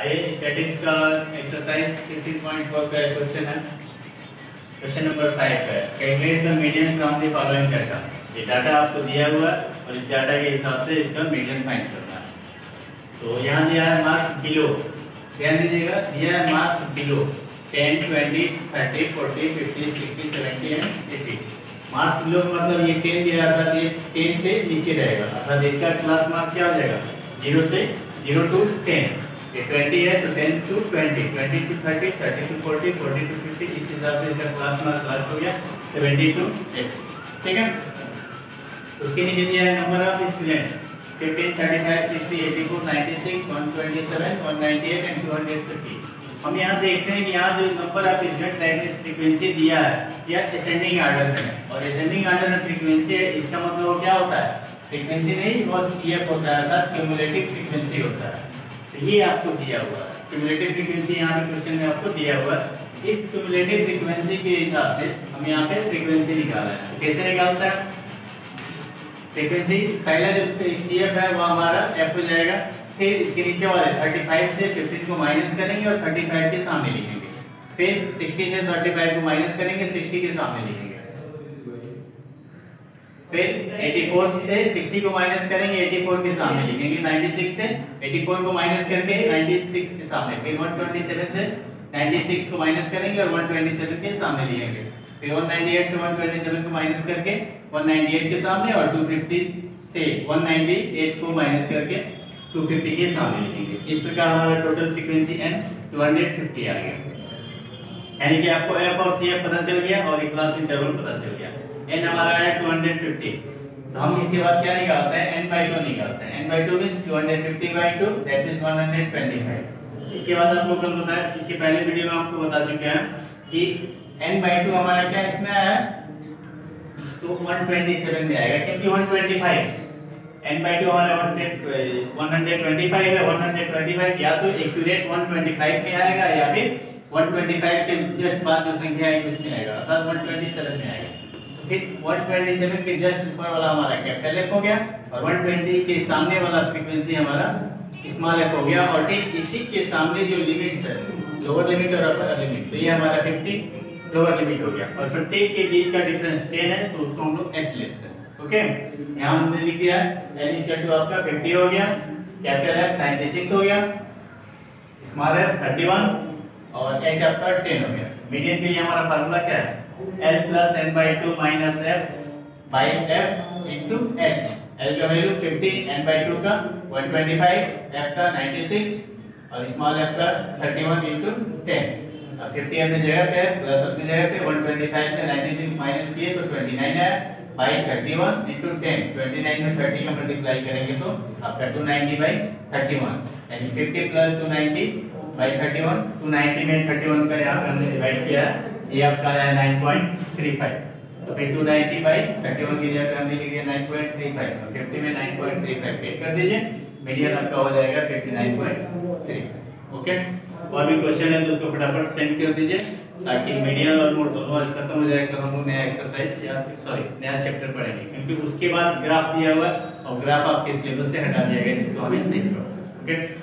आइए स्टैटिक्स का एक्सरसाइज 15.4 का क्वेश्चन है। क्वेश्चन नंबर 5 है, calculate the median from the following data. ये डाटा आपको दिया हुआ है और इस डाटा के हिसाब से इसका मीडियन फाइंड करना है। तो यहाँ दिया है मार्क्स बिलो, ध्यान दीजिएगा, दिया है marks below 10, 20, 30, 40, 50, 60, 70 and 80। Marks below मतलब ये 10 दिया था, ये 10 से नीचे रहेगा, अर्थात इसका क्लास मार्क क्या हो जाएगा 0 से 0 to 10। ये 20 है तो 10 to 20, 20 to 30, 30 to 40, 40 to 50, इस हिसाब से इसका क्लास मार्क क्लास हो गया 70 to 80। ठीक है, उसके नीचे दिया है नंबर ऑफ स्टूडेंट्स 15, 35, 60, 84, 96, 127, 198 एंड 250। हम यहाँ देखते हैं कि यहाँ जो number of student that is frequency दिया है यह असेंडिंग ऑर्डर में है, और असेंडिंग ऑर्डर में फ्रीक्वेंसी है, इसका मतलब वो क्या होता है, फ्रीक्वेंसी नहीं वो सीएफ होता है, अर्थात क्यूमुलेटिव फ्रीक्वेंसी होता है। तो ये आपको दिया हुआ है क्यूमुलेटिव फ्रीक्वेंसी, यहाँ पे क्वेश्चन में आपको दिया हुआ है। इस क्यूमुलेटिव फ्रीक्वेंसी के हिसाब से हम यहाँ पे फ्रीक्वेंसी निकाल रहे हैं। तो कैसे निकालता है फ्रीक्वेंसी, पहला जो सीएफ है वो हमारा एफ हो जाएगा, फिर इसके नीचे वाले 35 से 15 को माइनस करेंगे और 35 के सामने लिखेंगे, फिर 60 से 35 को माइनस करेंगे, 60 के सामने लिखेंगे, फिर 84 से 60 को माइनस करेंगे, 84 के सामने लिखेंगे, 96 से 84 को माइनस करके 96 के सामने, फिर 127 से 96 को माइनस करेंगे और 127 के सामने लिखेंगे, फिर 198 से 127 को माइनस करके 198 के सामने और 250 से 198 को माइनस करके 250 के सामने लिखेंगे। इस प्रकार हमारा टोटल फ्रीक्वेंसी n 250 आ गया, यानी कि आपको f और cf पता चल गया और क्लास इंटरवल पता चल गया। n हमारा है 250, तो हम इसके बाद क्या निकालते हैं n/2 निकालते हैं। n/2 means 250/2 that is 125। इसके बाद आपको कल बताया, इसके पहले वीडियो में आपको बता चुके हैं कि n/2 हमारा क्या इसमें आया तो 127 में आएगा, क्योंकि 125 n/2 हमारा 125 है, 125 या तो एक्यूरेट 125 में आएगा या फिर 125 के जस्ट बाद जो संख्या है उसमें आएगा, अर्थात 127 में आएगा। तो फिर 127 के जस्ट ऊपर वाला हमारा कैपिटल एफ हो गया और 120 के सामने वाला फ्रीक्वेंसी हमारा स्मॉल एफ हो गया, और ठीक इसी के सामने जो लिमिट्स है लोअर लिमिट और अपर लिमिट, तो ये हमारा 50 लोअर लिमिट हो गया, और प्रत्येक के बीच का डिफरेंस 10 है तो उसको हम लोग h लेते हैं। ओके, यहाँ हमने लिख दिया n इक्वल टू आपका 50 हो गया, कैपिटल F 96 हो गया, स्मॉल f 31 और h आपका 10 हो गया। मीडियन के लिए हमारा फार्मूला क्या है L plus n/2 minus f by f into h। L का वैल्यू 50, n/2 का 125, f का 96 और स्मॉल f का 31 इंटू 10। अब 50 अपनी जगह पे प्लस अपनी जगह पे 125 से 96 माइनस किए तो 29 है बाई 31 इंटू 10। 29 में 30 का मल्टीप्लाई करेंगे तो आपका 290/31, यानी 50 प्लस 290 बाई 31, 290 में 31 का यहाँ हमने डिवाइड किया, ये आपका है 9.35, तो फिर 290/31 की जगह हमने लिख दिया 9.35 और 50 में 9.35 ऐड कर दीजिए, मीडियन आपका हो जाएगा 59.35। ओके, और भी क्वेश्चन है तो उसको फटाफट सेंड कर दीजिए ताकि मीडियन और मोड दोनों आज खत्म हो जाए, तो हम लोग नया एक्सरसाइज या सॉरी नया चैप्टर पढ़ेंगे, क्योंकि उसके बाद ग्राफ दिया हुआ है और ग्राफ आपके सिलेबस से हटा दिया गया जिसको हमें नहीं पढ़ा। ओके।